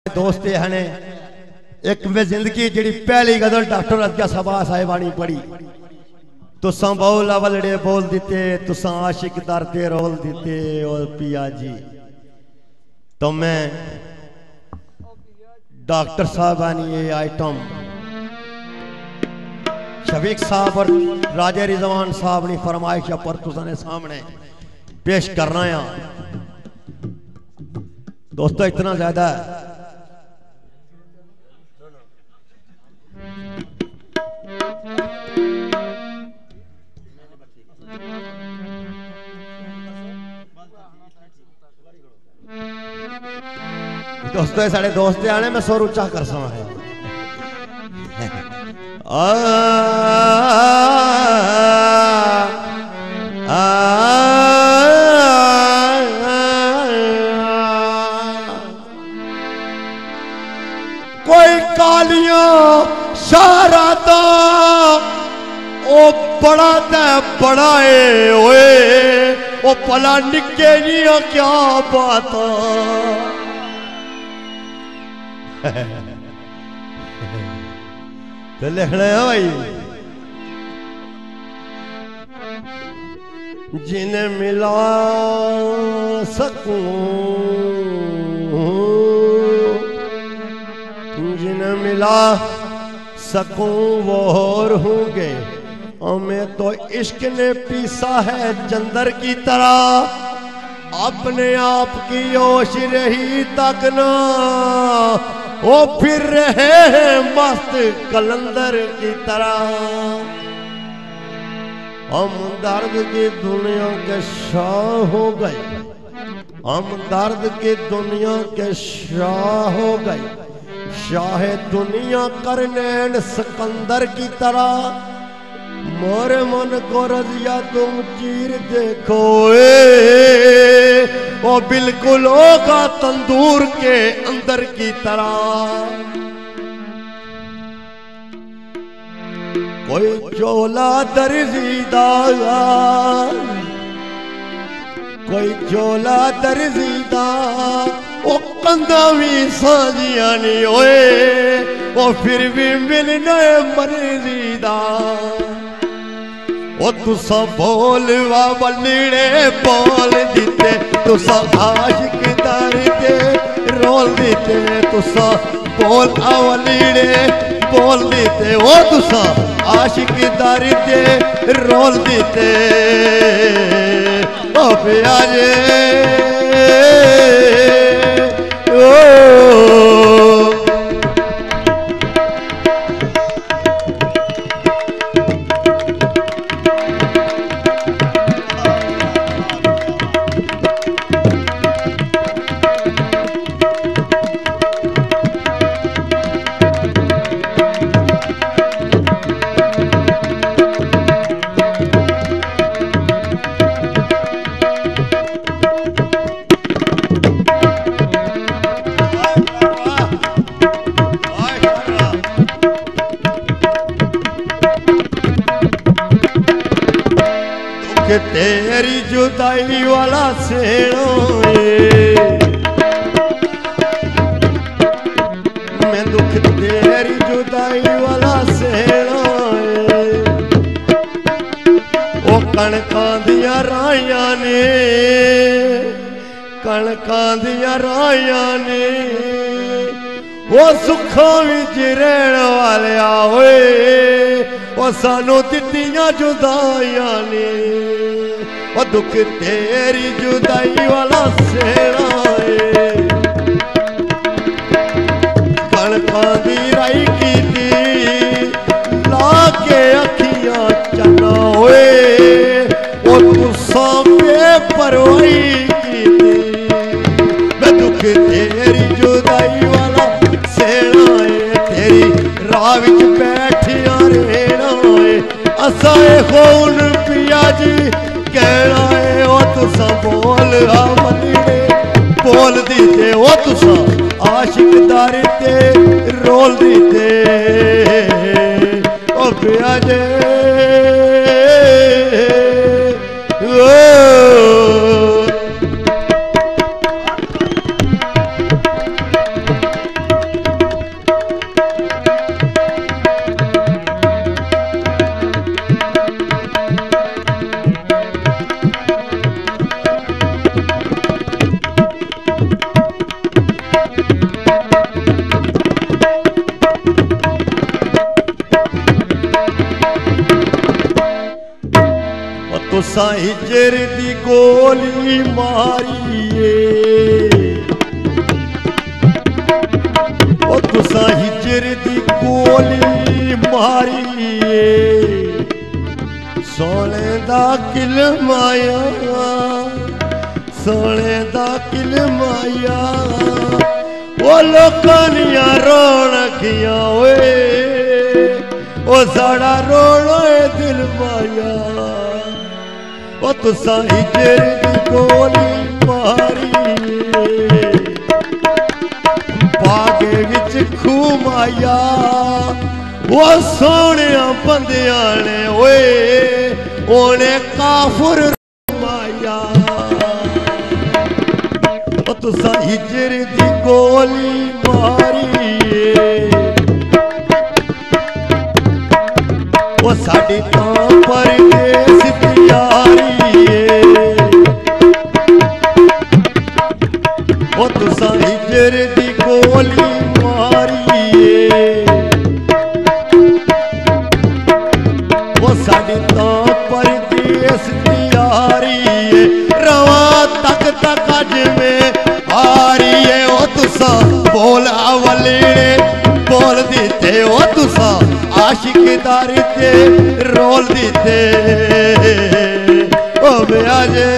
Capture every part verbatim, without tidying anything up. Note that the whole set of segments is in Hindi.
दोस्त हने एक में जिंदगी जी पहली गजल डॉक्टर अजगा सबा साहिबानी पढ़ी तुसा बहु लवलड़े बोल दिते तुसा आशिक दरते रोल दिते और पिया जी। तो मैं डॉक्टर साहबानी ये आइटम शफीक साहब और राजे रिजवान साहब ने फरमाइश पर तुसाने सामने पेश करना है। दोस्तों इतना ज्यादा दोस्तों साढ़े दोस्त आने में सौ ऊंचा कर समा है। आ, आ, कोई कालियां शारादा ओ बड़ा ते बड़ा है ओए ओ भला निके नहीं क्या बात तो लिखना है भाई जिन्हें मिला सकूं जिन्हें मिला सकूं वो और होंगे और मैं तो इश्क ने पीसा है जंदर की तरह अपने आप की होश रही तक ना वो फिर रहे हैं मस्त कलंदर की तरह। हम दर्द की दुनिया के शाह हो गए हम दर्द की दुनिया के शाह हो गए शाह दुनिया करनैन सिकंदर की तरह। मोरे मन को रजिया तुम चीर देखो ए, वो बिल्कुल होगा तंदूर के अंदर की तरह। कोई चोला दर्जीदा कोई चोला दर्जीदा वो कंधा भी साजिया नहीं होए वो फिर भी मिलने मर्जीदा। ओ तुसा बोल वा बलड़े बोल दीते तुसा आशिक दरते रोल दीते तुसा बोल आवलीड़े बोल दीते ओ तुसा आशिक दरते रोल दीते ओ प्यारे ओ तेरी जुदाई वाला सेड़ो मैं दुख तेरी जुदाई वाला सेड़ो ओ कणकां दियां राहियां ने कणकां दियां राहियां ने वो सुखों विच रहण वालिया होए वो सानू दित्तियां जुदाइयां ने वो दुख तेरी जुदाई वाला सेड़ा है कणकां दी राई कीती ला के अखियां चन्ना होए वो तुसां बेपरवाही कीती मैं दुख तेरी जुदाई वाला सेड़ा है तेरी राह विच बैठिया रहना है असा खून पिया जी कहना है ओ तुसा बोल आवलीड़े बोल दीते ओ तुसा आशिक दरते रोल दीते ओ पिया जे ओ तुसा हिजर दी गोली मारिए, ओ तुसा हिजर दी गोली मारिए, सोने दा किल माया, सोने दा किल माया, ओ लोकां दियां रौनकियां ओए, ओ साड़ा रोना दिल माया, ओ तुसा हिजर दी गोली मारिए, बागे विच खू माया, वो सोने बंदियां ने ओए ओने काफुर माया, ओ तुसा हिजर दी गोली मारिए, वो साडी तां परदेस तैयारी है, वो तुसा हिजर दी गोली मारिए, वो साडी तां परदेस तैयारी है, रवा तक तक अज में हारी है, ओ तुसा बोल अवले बोल दीते, ओ तुसा आशिकदार ते रोल दीते, ओ ब्याजे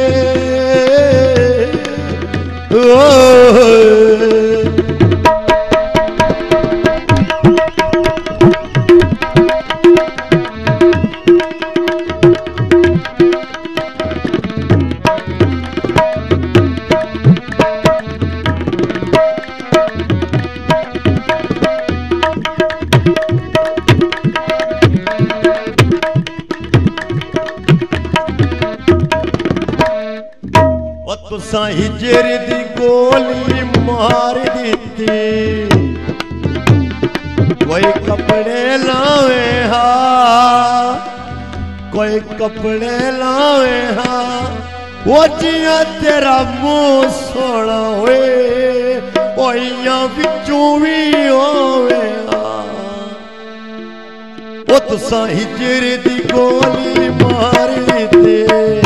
तुसा हिजर दी गोली मार दीती, कोई कपड़े लावे हा, कोई कपड़े लावे हा, वो जिया तेरा मुंह सोना होए, ओइया बिचों भी होवे हा, वो तुसा हिजर दी गोली मार दीती,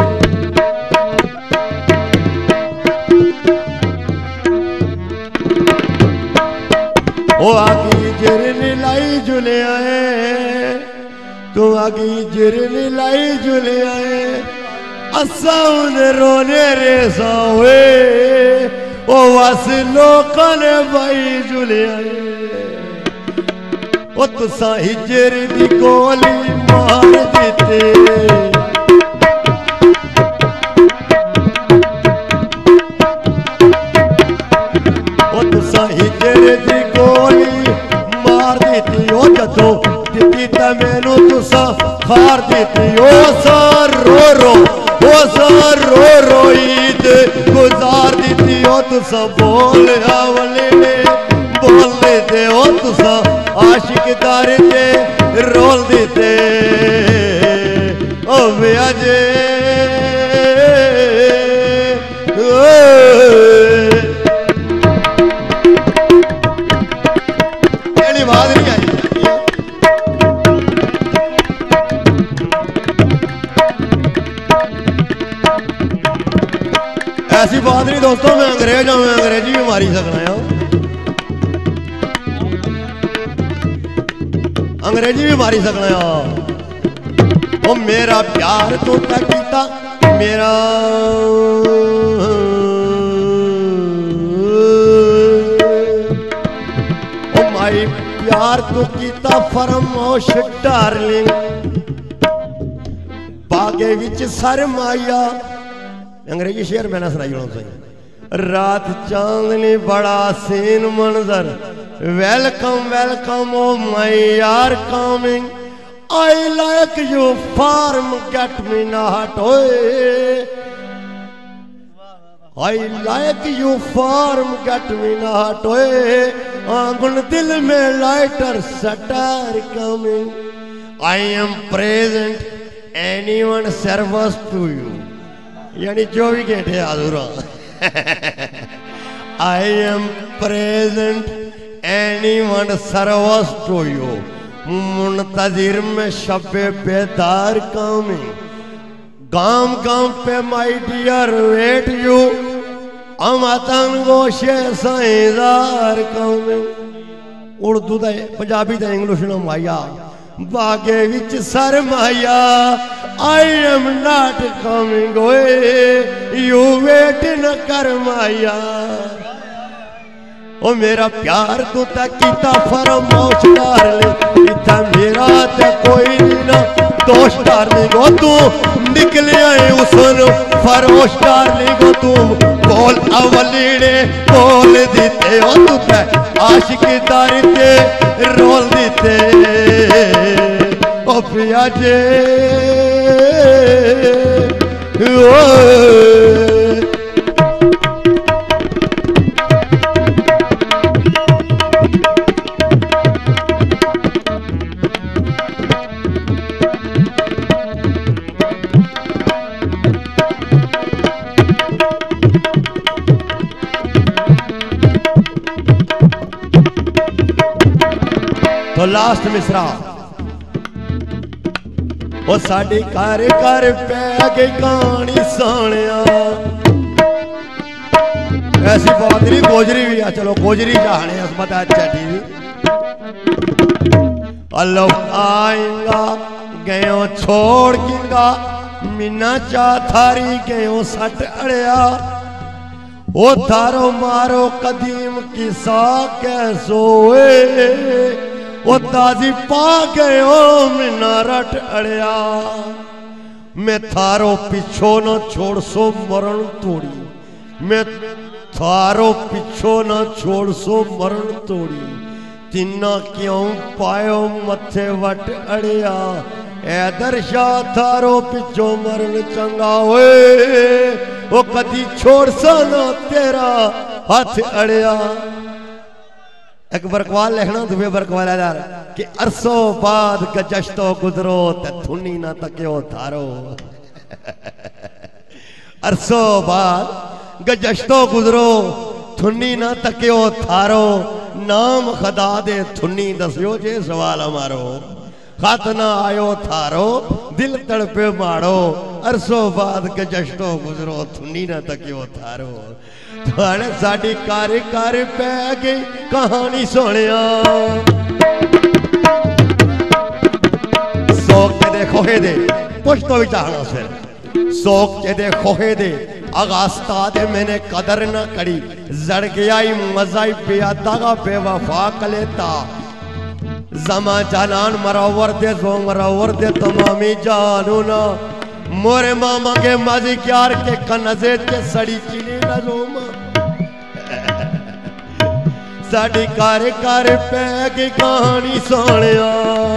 ओ आगी जिरन लाई जुले आए, तू आगी जिरन लाई जुले आए, असा उन रोने रेसा हुए, ओ वस लोकां ने भाई जुले आए, ओ तुसा हिजर दी गोली मार दीते, ओ तुसा हिजर दी गोली मार दीती, ओ जदों दिती ते मैनू तुसा खार दीती, ओ सार रो रो ओ सार रो रो ईद गुजार दीती, ओ तुसा बोल अवले ने बोल देते, ओ तुसा आशिकदार ते रोल देते, ओ ब्याजे बात नहीं आई, ऐसी बात नहीं दोस्तों, मैं अंग्रेज हूं, मैं अंग्रेजी भी मारी सकना है, अंग्रेजी भी मारी सकना है, ओ मेरा प्यार तो क्या कीता, मेरा ओ माई प्यार तो कीता फरमोश डार्लिंग, बागे विच सर माया, अंग्रेजी शेर मैंने सुनाई होना सही, रात चांदनी बड़ा सीन मंजर, वेलकम वेलकम ओ माई यार coming, I like you forget me not ओए, I like you forget me not ओए, आंगन दिल में lighter star coming, I am present anyone serves to you, यानी चौबीस घंटे हाजुर, I am present anyone serves to you, मुंतजिर में शब्बे बेदार कमिंग, गाम गाम पे माई डियर वेट यू अमतन गोशे साइदार कम उर्दू दा पंजाबी दा इंग्लिश ना माया बागे विच सर माया I am not coming way you wait न कर माया ओ मेरा प्यार तू तक कीता फरमाश डार्लिंग इतना मेरा ते कोई ना दोष डार्लिंग ओ तू निकले आए उसन फरोश डार्लिंग ओ तू बोल अवलीड़े बोल दीते ओ तू ते आशिक दारी ते रोल दीते ओ पिया जे ओ तो लास्ट मिसरा वो साड़ी घर घर पै गई कहानी सोनिया ऐसी बात नहीं गोजरी भी आ चलो गोजरी चाहने असमत चटी भी अल्लाह आएगा गयो छोड़ किंगा मीना चा थारी गयो सट अड़िया ओ थारो मारो कदीम किसा कैसोए ओ ताजी पा गयो मीना रट अड़िया मैं थारो पिछो न छोड़ सो मरण तोड़ी मैं थारो पिछो न छोड़ सो मरण तोड़ी तिन्ना क्यों पायो मथे वट अड़िया ऐदर शाह थारो पिछो मरण चंगा होए वो कदी छोड़ सा ना तेरा हाथ अड़िया एक बरकवाल लिखना तुम्हें बरकवाल यार कि अरसो बाद गजश्तो गुजरो ते थुनी ना तक्यो थारो अरसो बाद गजश्तो गुजरो थुनी ना तक्यो थारो नाम खदा दे थुनी दसियो जे सवाल हमारो खत ना आयो थारो दिल तड़पे मारो अरसो बाद गजश्तो गुजरो थुनी ना तक्यो थारो थाने साड़ी कार कार पै गई कहानी सोनिया सोक दे खोहे दे पुछ तो भी चाहना फिर सोक दे खोहे दे अगास्ता दे मैंने कदर न करी जड़ गया मजाई पिया दागा बेवफा कलेता जमा जानान मरावर दे जो मरावर दे तमामी जानू ना मोरे मामा के माजी क्यार के कनजे के सड़ी चिनी न रोमा साड़ी कार कार पै गई कहानी सोनिया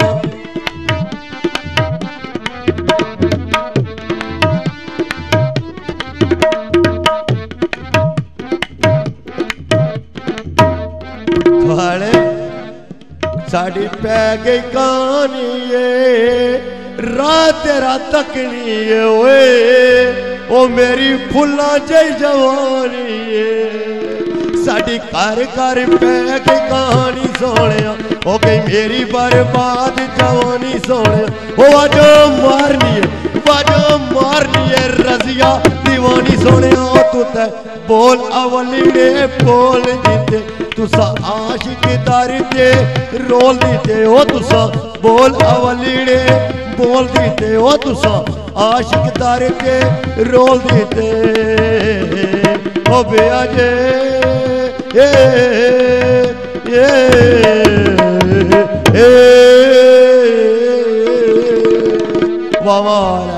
थाने साड़ी पै गई कहानी रात रात तक नहीं ओए ओ मेरी फुल्ला जई जवानी साड़ी घर घर पै गई कहानी सोनिया हो गई मेरी बर्बाद जवानी सोनिया ओ वाजो मारनी है वाजो मारनी है रजिया दीवानी सोनिया तू ते बोल अवलीड़े बोल जीते तुसा आशिक दर ते रोल दीते ओ तुसा बोल अवलीड़े बोल दीते ओ तुसा आशिक दर ते रोल दीते ओ बेआ जे ए ए ए वाह वाह